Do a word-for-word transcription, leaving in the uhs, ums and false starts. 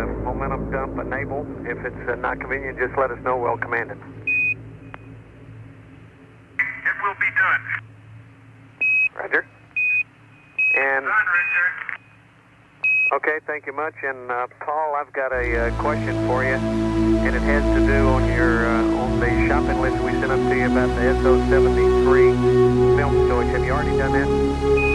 uh, momentum dump enable. If it's uh, not convenient, just let us know. We'll command it. It will be done. Roger. And Done, Richard. okay, thank you much. And uh, Paul, I've got a uh, question for you, and it has to do on your uh, on the shopping list we sent up to you about the S O seventy-three film storage. Have you already done that?